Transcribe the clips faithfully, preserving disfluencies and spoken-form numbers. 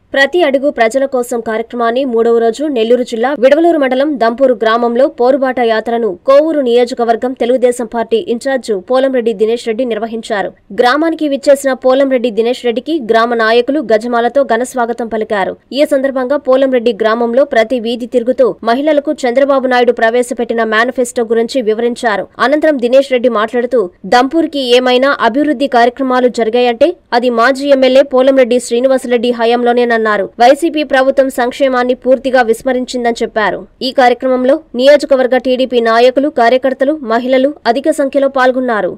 ప్రతి అడుగు ప్రజల కోసం కార్యక్రమాన్ని మూడవ రోజు నెల్లూరు జిల్లా విడవలూరు మండలం దంపూరు గ్రామంలో పోరుబాట యాత్రను కోవూరు నియోజకవర్గం తెలుగుదేశం పార్టీ ఇన్ఛార్జి పోలంరెడ్డి దినేష్ రెడ్డి నిర్వహించారు. గ్రామానికి విచ్చేసిన పోలంరెడ్డి దినేష్ రెడ్డికి గ్రామ నాయకులు గజమాలతో ఘనస్వాగతం పలికారు. ఈ సందర్భంగా పోలంరెడ్డి గ్రామంలో ప్రతి వీధి తిరుగుతూ మహిళలకు చంద్రబాబు నాయుడు ప్రవేశపెట్టిన మేనిఫెస్టో గురించి వివరించారు. అనంతరం దినేష్ రెడ్డి మాట్లాడుతూ దంపూర్కి ఏమైనా అభివృద్ధి కార్యక్రమాలు జరిగాయంటే అది మాజీ ఎమ్మెల్యే పోలంరెడ్డి శ్రీనివాసరెడ్డి హయాంలోనే అన్నారు. వైసీపీ ప్రభుత్వం సంక్షేమాన్ని పూర్తిగా విస్మరించిందని చెప్పారు. ఈ కార్యక్రమంలో నియోజకవర్గ టీడీపీ నాయకులు, కార్యకర్తలు, మహిళలు అధిక సంఖ్యలో పాల్గొన్నారు.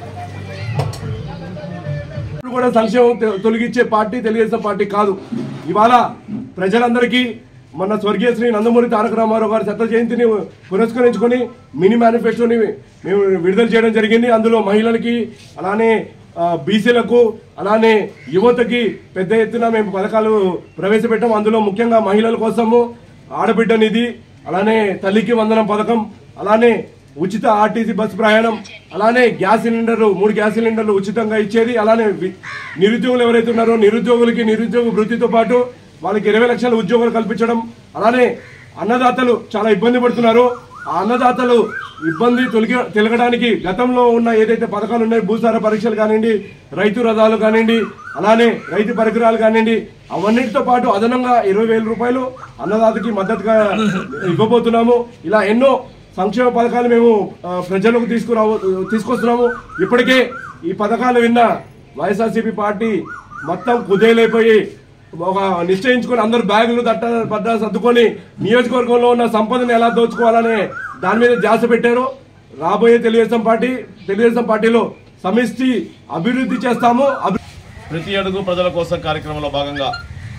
కూడా సంక్షేమం తొలగించే పార్టీ తెలుగుదేశం పార్టీ కాదు. ఇవాళ ప్రజలందరికీ మన స్వర్గీయ శ్రీ నందమూరి తారక రామారావు గారి శత జయంతిని పురస్కరించుకొని మినీ మేనిఫెస్టోని మేము విడుదల చేయడం జరిగింది. అందులో మహిళలకి అలానే బీసీలకు అలానే యువతకి పెద్ద ఎత్తున మేము పథకాలు ప్రవేశపెట్టాము. అందులో ముఖ్యంగా మహిళల కోసము ఆడబిడ్డ నిధి, అలానే తల్లికి వందనం పథకం, అలానే ఉచిత ఆర్టీసీ బస్సు ప్రయాణం, అలానే గ్యాస్ సిలిండర్లు మూడు గ్యాస్ సిలిండర్లు ఉచితంగా ఇచ్చేది. అలానే నిరుద్యోగులు ఎవరైతే ఉన్నారో నిరుద్యోగులకి నిరుద్యోగ వృత్తితో పాటు వాళ్ళకి ఇరవై లక్షల ఉద్యోగాలు కల్పించడం. అలానే అన్నదాతలు చాలా ఇబ్బంది పడుతున్నారు. ఆ అన్నదాతలు ఇబ్బంది తొలగి తొలగడానికి గతంలో ఉన్న ఏదైతే పథకాలు ఉన్నాయో భూసార పరీక్షలు కానివ్వండి, రైతు రథాలు కానివ్వండి, అలానే రైతు పరికరాలు కానివ్వండి, అవన్నిటితో పాటు అదనంగా ఇరవై వేల రూపాయలు అన్నదాతకి మద్దతుగా ఇవ్వబోతున్నాము. ఇలా ఎన్నో సంక్షేమ పథకాలు మేము ప్రజలకు తీసుకురావు తీసుకొస్తున్నాము. ఇప్పటికే ఈ పథకాలు విన్న వైఎస్ఆర్సీపీ పార్టీ మొత్తం కుదేలైపోయి ఒక నిశ్చయించుకొని అందరు బ్యాగులు దట్ట పడ్డ సర్దుకొని నియోజకవర్గంలో ఉన్న సంపదను ఎలా దోచుకోవాలనే దాని మీద ధ్యాస పెట్టారు. రాబోయే తెలుగుదేశం పార్టీ తెలుగుదేశం పార్టీలో సమిష్టి అభివృద్ధి చేస్తాము. ప్రతి అడుగు ప్రజల కోసం కార్యక్రమంలో భాగంగా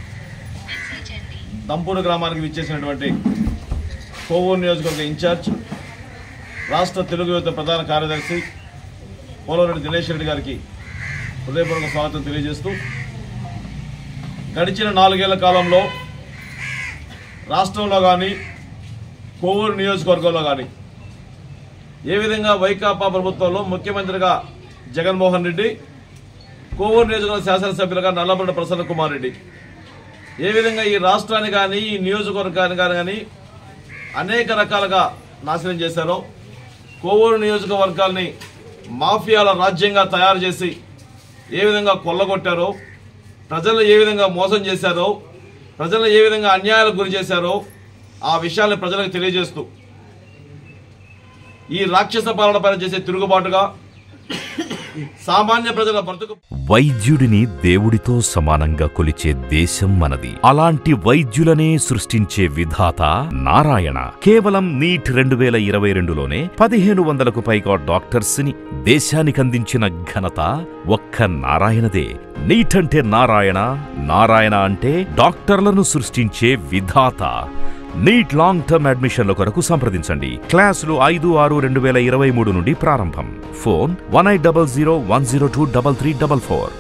దంపూరు గ్రామానికి విచ్చేసినటువంటి కోవూరు నియోజకవర్గ ఇన్ఛార్జ్, రాష్ట్ర తెలుగు యువత ప్రధాన కార్యదర్శి పోలంరెడ్డి దినేష్ రెడ్డి గారికి హృదయపూర్వక స్వాగతం తెలియజేస్తూ, గడిచిన నాలుగేళ్ల కాలంలో రాష్ట్రంలో కానీ కోవూరు నియోజకవర్గంలో కానీ ఏ విధంగా వైకాపా ప్రభుత్వంలో ముఖ్యమంత్రిగా జగన్మోహన్ రెడ్డి, కోవూరు నియోజకవర్గ శాసనసభ్యులుగా నల్లబొండ ప్రసన్న కుమార్ రెడ్డి ఏ విధంగా ఈ రాష్ట్రాన్ని కానీ ఈ నియోజకవర్గాన్ని కానీ అనేక రకాలుగా నాశనం చేశారో, కోవూరు నియోజకవర్గాల్ని మాఫియాల రాజ్యంగా తయారు చేసి ఏ విధంగా కొల్లగొట్టారో, ప్రజలను ఏ విధంగా మోసం చేశారో, ప్రజలను ఏ విధంగా అన్యాయాలకు గురి చేశారో ఆ విషయాన్ని ప్రజలకు తెలియజేస్తూ ఈ రాక్షస పాలనపై చేసే తిరుగుబాటుగా సామాన్య ప్రజల బ్రతుకు. వైద్యుడిని దేవుడితో సమానంగా కొలిచే దేశం మనది. అలాంటి వైద్యులనే సృష్టించే విధాత నారాయణ. కేవలం నీట్ రెండు వేల ఇరవై రెండులోనే పదిహేను వందలకు పైగా డాక్టర్స్ ని దేశానికి అందించిన ఘనత ఒక్క నారాయణదే. నీట్ అంటే నారాయణ, నారాయణ అంటే డాక్టర్లను సృష్టించే విధాత. నీట్ లాంగ్ టర్మ్ అడ్మిషన్ల కొరకు సంప్రదించండి. క్లాసులు ఐదు ఆరు రెండు వేల ఇరవై మూడు నుండి ప్రారంభం. Phone one eight double zero one zero two double three double four.